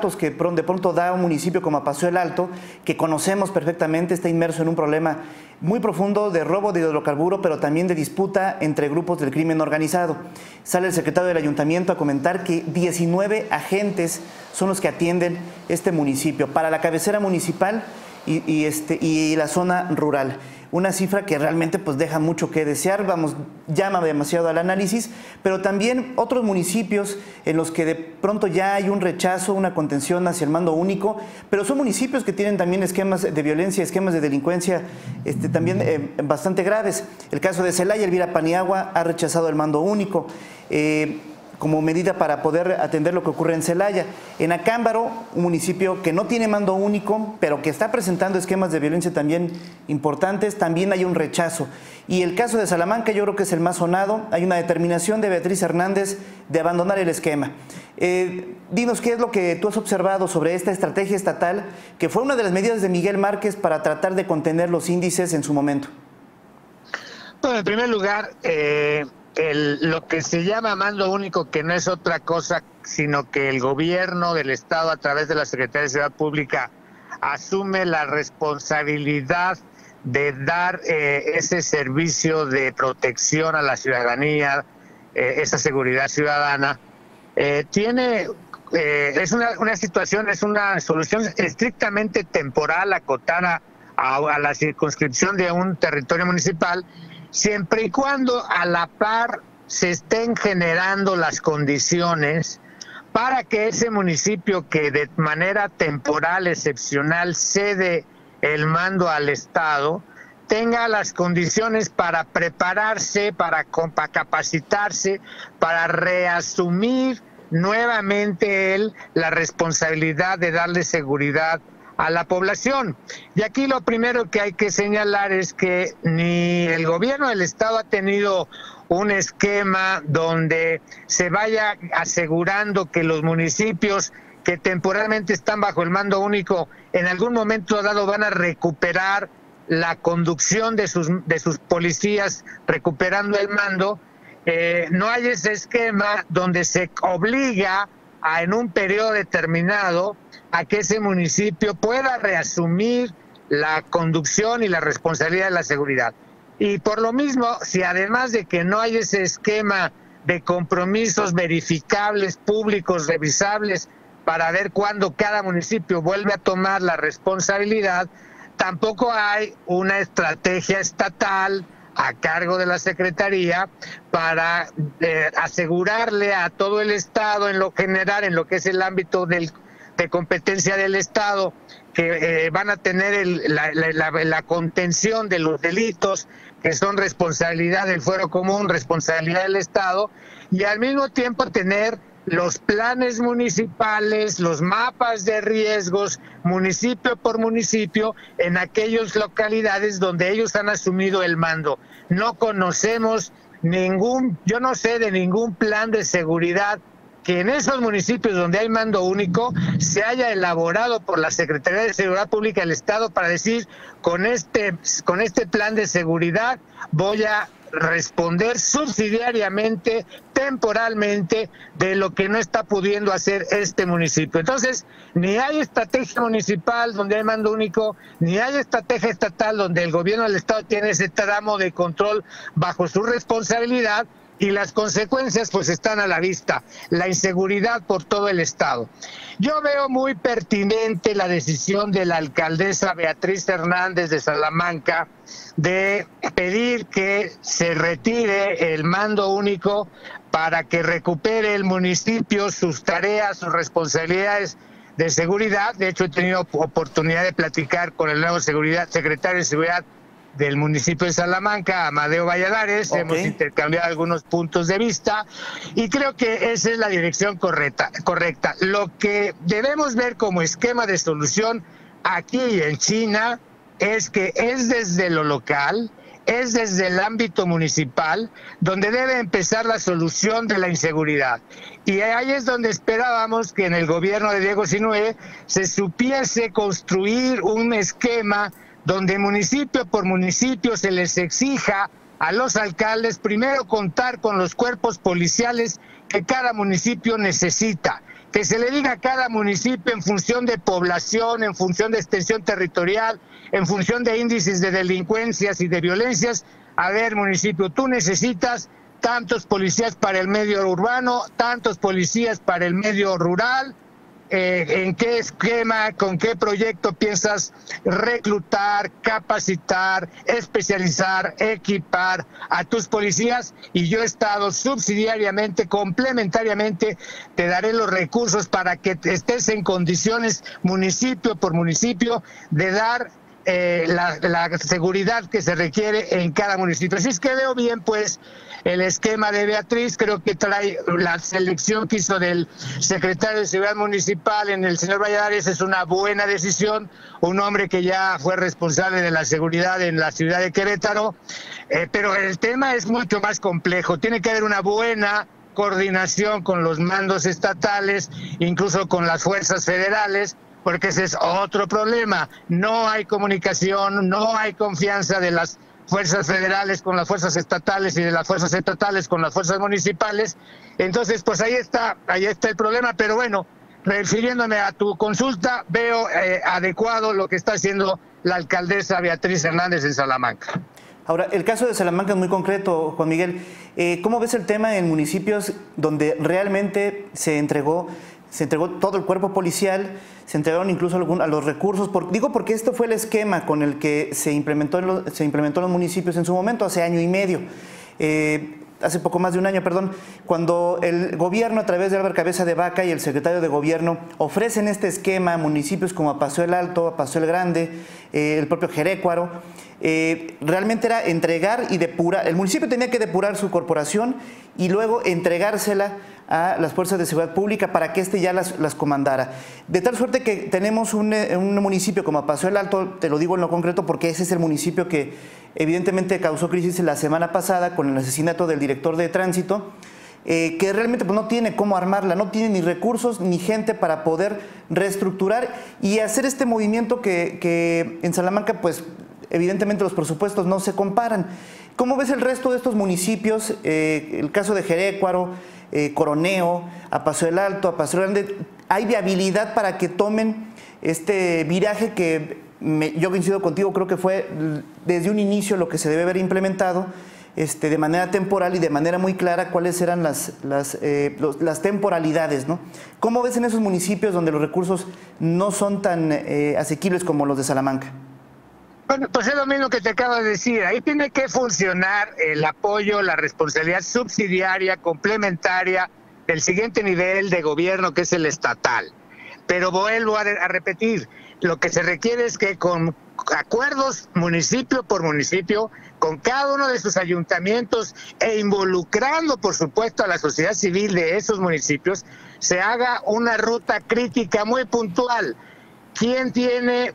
que de pronto da un municipio como Apaseo el Alto, que conocemos perfectamente, está inmerso en un problema muy profundo de robo de hidrocarburo, pero también de disputa entre grupos del crimen organizado. Sale el secretario del ayuntamiento a comentar que 19 agentes son los que atienden este municipio para la cabecera municipal y la zona rural. Una cifra que realmente pues deja mucho que desear, llama demasiado al análisis, pero también otros municipios en los que de pronto ya hay un rechazo, una contención hacia el mando único, pero son municipios que tienen también esquemas de violencia, esquemas de delincuencia también bastante graves. El caso de Celaya, Elvira Paniagua ha rechazado el mando único como medida para poder atender lo que ocurre en Celaya. En Acámbaro, un municipio que no tiene mando único, pero que está presentando esquemas de violencia también importantes, también hay un rechazo. Y el caso de Salamanca yo creo que es el más sonado. Hay una determinación de Beatriz Hernández de abandonar el esquema. Dinos qué es lo que tú has observado sobre esta estrategia estatal, que fue una de las medidas de Miguel Márquez para tratar de contener los índices en su momento. Bueno, en primer lugar, lo que se llama mando único, que no es otra cosa sino que el gobierno del estado a través de la Secretaría de Seguridad Pública asume la responsabilidad de dar ese servicio de protección a la ciudadanía, esa seguridad ciudadana. Es una situación, es una solución estrictamente temporal, acotada a la circunscripción de un territorio municipal, siempre y cuando a la par se estén generando las condiciones para que ese municipio que de manera temporal, excepcional, cede el mando al Estado, tenga las condiciones para prepararse, para capacitarse, para reasumir nuevamente él la responsabilidad de darle seguridad a la población. Y aquí lo primero que hay que señalar es que ni el gobierno del estado ha tenido un esquema donde se vaya asegurando que los municipios que temporalmente están bajo el mando único en algún momento dado van a recuperar la conducción de sus policías recuperando el mando. No hay ese esquema donde se obliga en un periodo determinado a que ese municipio pueda reasumir la conducción y la responsabilidad de la seguridad. Y por lo mismo, si además de que no hay ese esquema de compromisos verificables, públicos, revisables, para ver cuándo cada municipio vuelve a tomar la responsabilidad, tampoco hay una estrategia estatal a cargo de la Secretaría para asegurarle a todo el Estado en lo general, en lo que es el ámbito de competencia del Estado, que van a tener la contención de los delitos que son responsabilidad del fuero común, responsabilidad del Estado, y al mismo tiempo tener los planes municipales, los mapas de riesgos, municipio por municipio, en aquellas localidades donde ellos han asumido el mando. No conocemos yo no sé de ningún plan de seguridad que en esos municipios donde hay mando único se haya elaborado por la Secretaría de Seguridad Pública del Estado para decir, con este plan de seguridad voy a responder subsidiariamente, temporalmente, de lo que no está pudiendo hacer este municipio. Entonces, ni hay estrategia municipal donde hay mando único, ni hay estrategia estatal donde el gobierno del Estado tiene ese tramo de control bajo su responsabilidad, y las consecuencias pues están a la vista, la inseguridad por todo el estado. Yo veo muy pertinente la decisión de la alcaldesa Beatriz Hernández de Salamanca de pedir que se retire el mando único para que recupere el municipio sus tareas, sus responsabilidades de seguridad. De hecho, he tenido oportunidad de platicar con el nuevo secretario de Seguridad del municipio de Salamanca, Amadeo Valladares. Okay. Hemos intercambiado algunos puntos de vista y creo que esa es la dirección correcta. Lo que debemos ver como esquema de solución aquí y en China es que es desde lo local, es desde el ámbito municipal donde debe empezar la solución de la inseguridad. Y ahí es donde esperábamos que en el gobierno de Diego Sinue se supiese construir un esquema donde municipio por municipio se les exija a los alcaldes primero contar con los cuerpos policiales que cada municipio necesita, que se le diga a cada municipio en función de población, en función de extensión territorial, en función de índices de delincuencias y de violencias. A ver, municipio, tú necesitas tantos policías para el medio urbano, tantos policías para el medio rural. ¿En qué esquema, con qué proyecto piensas reclutar, capacitar, especializar, equipar a tus policías? Y yo, Estado, subsidiariamente, complementariamente, te daré los recursos para que estés en condiciones, municipio por municipio, de dar la seguridad que se requiere en cada municipio. Así es que veo bien, pues, el esquema de Beatriz. Creo que trae la selección que hizo del secretario de Seguridad Municipal en el señor Valladares, es una buena decisión, un hombre que ya fue responsable de la seguridad en la ciudad de Querétaro, pero el tema es mucho más complejo. Tiene que haber una buena coordinación con los mandos estatales, incluso con las fuerzas federales, porque ese es otro problema. No hay comunicación, no hay confianza de las fuerzas federales con las fuerzas estatales y de las fuerzas estatales con las fuerzas municipales. Entonces, pues ahí está el problema. Pero bueno, refiriéndome a tu consulta, veo adecuado lo que está haciendo la alcaldesa Beatriz Hernández en Salamanca. Ahora, el caso de Salamanca es muy concreto, Juan Miguel. ¿Cómo ves el tema en municipios donde realmente se entregó todo el cuerpo policial, se entregaron incluso a los recursos? Digo porque esto fue el esquema con el que se implementó en los municipios en su momento, hace año y medio. Hace poco más de un año, perdón, cuando el gobierno, a través de Álvaro Cabeza de Vaca y el secretario de gobierno, ofrecen este esquema a municipios como Apaseo el Alto, Apaseo el Grande, el propio Jerécuaro. Realmente era entregar y depurar. El municipio tenía que depurar su corporación y luego entregársela a las fuerzas de seguridad pública para que éste ya las comandara. De tal suerte que tenemos un municipio como Apaseo el Alto, te lo digo en lo concreto porque ese es el municipio que evidentemente causó crisis la semana pasada con el asesinato del director de tránsito, que realmente pues, no tiene cómo armarla, no tiene ni recursos ni gente para poder reestructurar y hacer este movimiento que en Salamanca pues evidentemente los presupuestos no se comparan. ¿Cómo ves el resto de estos municipios? El caso de Jerécuaro, Coroneo, Apaseo el Alto, Apaseo el Grande. ¿Hay viabilidad para que tomen este viraje que yo coincido contigo, creo que fue desde un inicio lo que se debe haber implementado de manera temporal y de manera muy clara cuáles eran las temporalidades, ¿no? ¿Cómo ves en esos municipios donde los recursos no son tan asequibles como los de Salamanca? Bueno, pues es lo mismo que te acabo de decir. Ahí tiene que funcionar el apoyo, la responsabilidad subsidiaria, complementaria del siguiente nivel de gobierno, que es el estatal. Pero vuelvo a repetir, lo que se requiere es que con acuerdos municipio por municipio, con cada uno de sus ayuntamientos e involucrando, por supuesto, a la sociedad civil de esos municipios, se haga una ruta crítica muy puntual. ¿Quién tiene,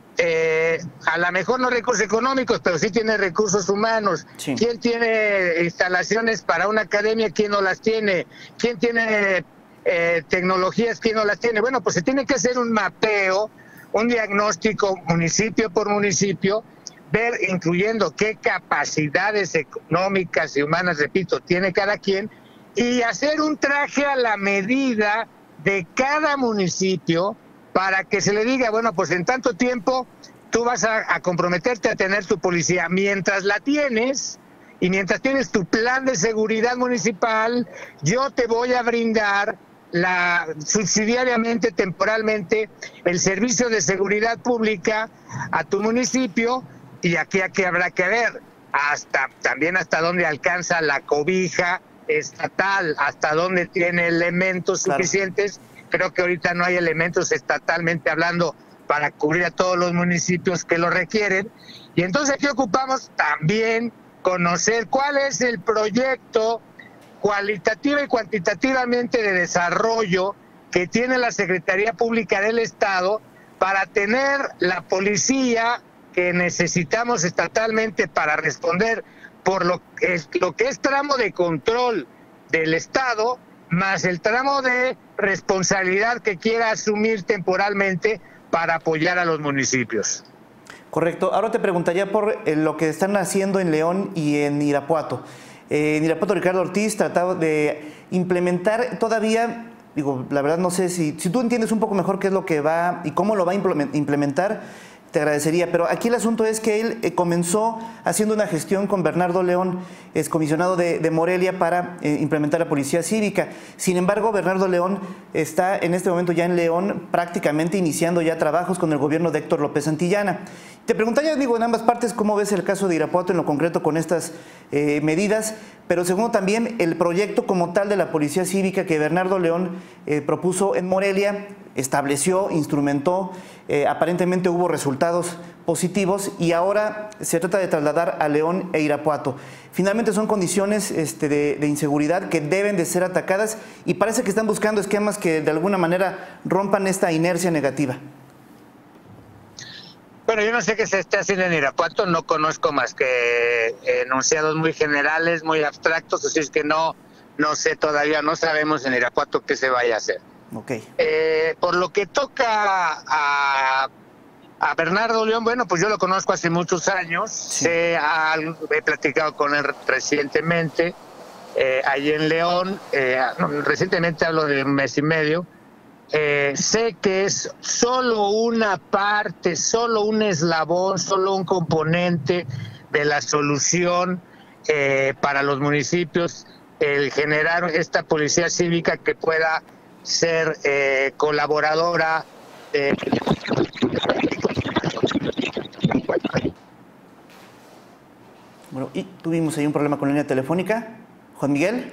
a lo mejor no recursos económicos, pero sí tiene recursos humanos? Sí. ¿Quién tiene instalaciones para una academia? ¿Quién no las tiene? ¿Quién tiene tecnologías? ¿Quién no las tiene? Bueno, pues se tiene que hacer un mapeo, un diagnóstico municipio por municipio, ver incluyendo qué capacidades económicas y humanas, repito, tiene cada quien, y hacer un traje a la medida de cada municipio, para que se le diga, bueno, pues en tanto tiempo tú vas a comprometerte a tener tu policía. Mientras la tienes y mientras tienes tu plan de seguridad municipal, yo te voy a brindar subsidiariamente, temporalmente, el servicio de seguridad pública a tu municipio. Y aquí habrá que ver también hasta dónde alcanza la cobija estatal, hasta dónde tiene elementos suficientes. Creo que ahorita no hay elementos estatalmente hablando para cubrir a todos los municipios que lo requieren. Y entonces aquí ocupamos también conocer cuál es el proyecto cualitativa y cuantitativamente de desarrollo que tiene la Secretaría Pública del Estado para tener la policía que necesitamos estatalmente para responder por lo que es tramo de control del Estado, más el tramo de responsabilidad que quiera asumir temporalmente para apoyar a los municipios. Correcto. Ahora te preguntaría por lo que están haciendo en León y en Irapuato. En Irapuato, Ricardo Ortiz trataba de implementar todavía digo, la verdad no sé si tú entiendes un poco mejor qué es lo que va y cómo lo va a implementar, te agradecería. Pero aquí el asunto es que él comenzó haciendo una gestión con Bernardo León, excomisionado de Morelia, para implementar la policía cívica. Sin embargo, Bernardo León está en este momento ya en León, prácticamente iniciando ya trabajos con el gobierno de Héctor López Santillana. Te preguntaría, digo, en ambas partes, cómo ves el caso de Irapuato en lo concreto con estas medidas, pero segundo también el proyecto como tal de la policía cívica que Bernardo León propuso en Morelia, estableció, instrumentó, aparentemente hubo resultados positivos y ahora se trata de trasladar a León e Irapuato. Finalmente son condiciones de inseguridad que deben de ser atacadas y parece que están buscando esquemas que de alguna manera rompan esta inercia negativa. Bueno, yo no sé qué se está haciendo en Irapuato, no conozco más que enunciados muy generales, muy abstractos, así es que no sé todavía, no sabemos en Irapuato qué se vaya a hacer. Okay. Por lo que toca a Bernardo León, bueno, pues yo lo conozco hace muchos años, sí. He platicado con él recientemente, allí en León, recientemente hablo de un mes y medio. Sé que es solo una parte, solo un eslabón, solo un componente de la solución para los municipios, el generar esta policía cívica que pueda ser colaboradora. Bueno, y tuvimos ahí un problema con la línea telefónica. Juan Miguel.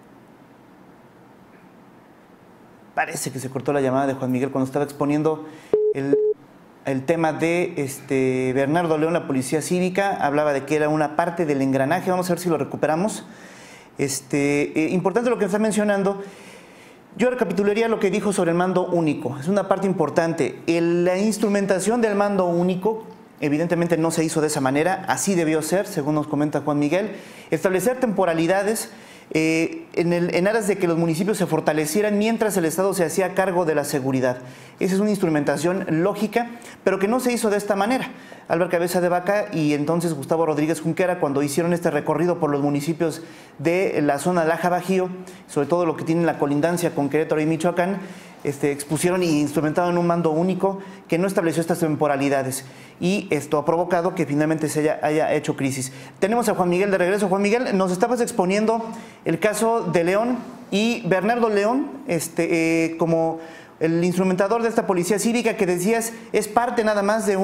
Parece que se cortó la llamada de Juan Miguel cuando estaba exponiendo el tema de Bernardo León, la policía cívica. Hablaba de que era una parte del engranaje. Vamos a ver si lo recuperamos. Importante lo que está mencionando. Yo recapitularía lo que dijo sobre el mando único. Es una parte importante. La instrumentación del mando único evidentemente no se hizo de esa manera. Así debió ser, según nos comenta Juan Miguel. Establecer temporalidades en aras de que los municipios se fortalecieran mientras el Estado se hacía cargo de la seguridad. Esa es una instrumentación lógica, pero que no se hizo de esta manera. Álvaro Cabeza de Vaca y entonces Gustavo Rodríguez Junquera, cuando hicieron este recorrido por los municipios de la zona de Laja Bajío, sobre todo lo que tiene la colindancia con Querétaro y Michoacán, expusieron y instrumentaron un mando único que no estableció estas temporalidades y esto ha provocado que finalmente se haya hecho crisis. Tenemos a Juan Miguel de regreso. Juan Miguel, nos estabas exponiendo el caso de León y Bernardo León como el instrumentador de esta policía cívica que decías es parte nada más de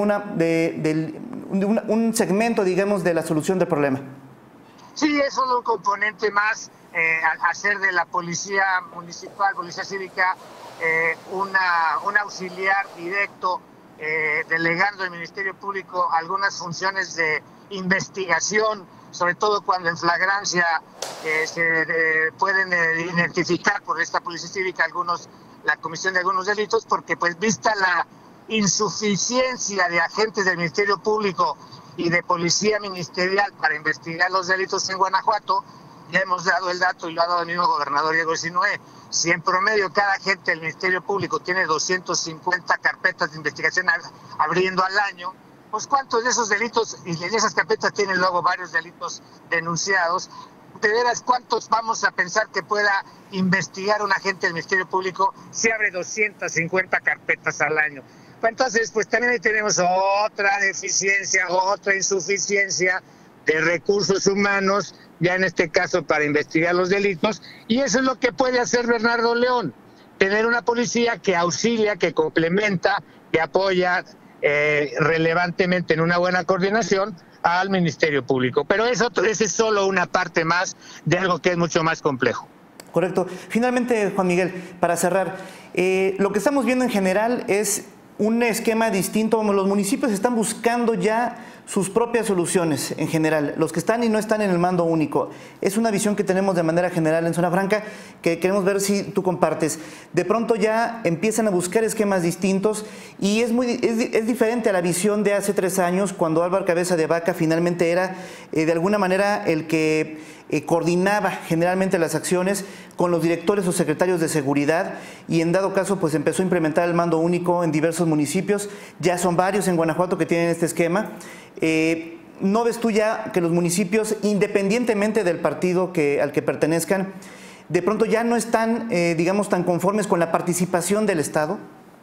un segmento, digamos, de la solución del problema. Sí, es solo un componente más, hacer de la policía municipal, policía cívica, un auxiliar directo, delegando al Ministerio Público algunas funciones de investigación, sobre todo cuando en flagrancia se pueden identificar por esta policía cívica la comisión de algunos delitos, porque pues vista la insuficiencia de agentes del Ministerio Público y de policía ministerial para investigar los delitos en Guanajuato, ya hemos dado el dato y lo ha dado el mismo gobernador Diego Sinue. Si en promedio cada agente del Ministerio Público tiene 250 carpetas de investigación abriendo al año, pues ¿cuántos de esos delitos y de esas carpetas tienen luego varios delitos denunciados? De veras, ¿cuántos vamos a pensar que pueda investigar un agente del Ministerio Público si abre 250 carpetas al año? Entonces, pues también ahí tenemos otra deficiencia, otra insuficiencia de recursos humanos, ya en este caso para investigar los delitos, y eso es lo que puede hacer Bernardo León, tener una policía que auxilia, que complementa, que apoya relevantemente en una buena coordinación al Ministerio Público. Pero esa es solo una parte más de algo que es mucho más complejo. Correcto. Finalmente, Juan Miguel, para cerrar, lo que estamos viendo en general es un esquema distinto. Los municipios están buscando ya sus propias soluciones en general, los que están y no están en el mando único. Es una visión que tenemos de manera general en Zona Franca que queremos ver si tú compartes. De pronto ya empiezan a buscar esquemas distintos y es diferente a la visión de hace 3 años cuando Álvaro Cabeza de Vaca finalmente era de alguna manera el que coordinaba generalmente las acciones con los directores o secretarios de seguridad y en dado caso pues empezó a implementar el mando único en diversos municipios. Ya son varios en Guanajuato que tienen este esquema. ¿No ves tú ya que los municipios, independientemente del partido al que pertenezcan, de pronto ya no están, digamos, tan conformes con la participación del Estado?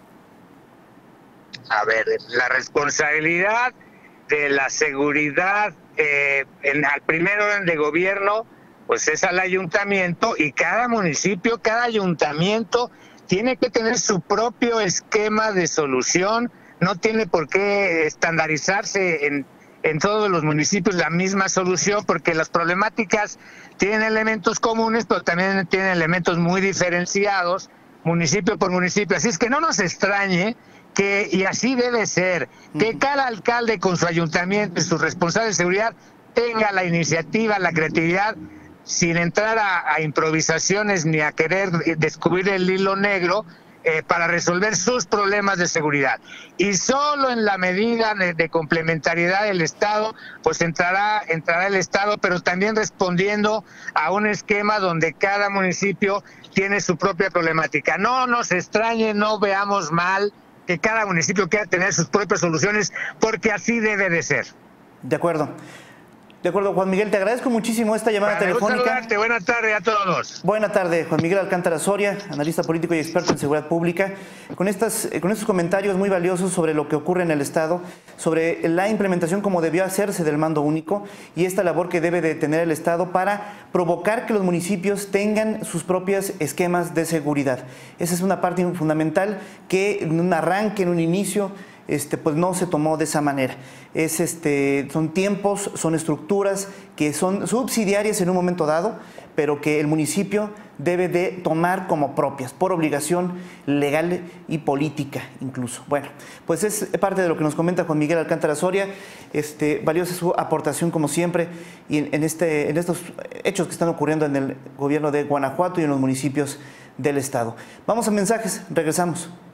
A ver, la responsabilidad de la seguridad al primer orden de gobierno, pues es al ayuntamiento, y cada municipio, cada ayuntamiento tiene que tener su propio esquema de solución. No tiene por qué estandarizarse en todos los municipios la misma solución, porque las problemáticas tienen elementos comunes, pero también tienen elementos muy diferenciados, municipio por municipio. Así es que no nos extrañe que, y así debe ser, que cada alcalde con su ayuntamiento y sus responsables de seguridad tenga la iniciativa, la creatividad, sin entrar a improvisaciones ni a querer descubrir el hilo negro, para resolver sus problemas de seguridad. Y solo en la medida de complementariedad del Estado, pues entrará el Estado, pero también respondiendo a un esquema donde cada municipio tiene su propia problemática. No nos extrañe, no veamos mal que cada municipio quiera tener sus propias soluciones, porque así debe de ser. De acuerdo. De acuerdo, Juan Miguel, te agradezco muchísimo esta llamada telefónica. Buenas tardes a todos. Buenas tardes, Juan Miguel Alcántara Soria, analista político y experto en seguridad pública, con estos comentarios muy valiosos sobre lo que ocurre en el Estado, sobre la implementación como debió hacerse del mando único y esta labor que debe de tener el Estado para provocar que los municipios tengan sus propios esquemas de seguridad. Esa es una parte fundamental que en un arranque, en un inicio, pues no se tomó de esa manera. Son tiempos, son estructuras que son subsidiarias en un momento dado, pero que el municipio debe de tomar como propias, por obligación legal y política incluso. Bueno, pues es parte de lo que nos comenta Juan Miguel Alcántara Soria. Valiosa su aportación como siempre y en estos hechos que están ocurriendo en el gobierno de Guanajuato y en los municipios del Estado. Vamos a mensajes, regresamos.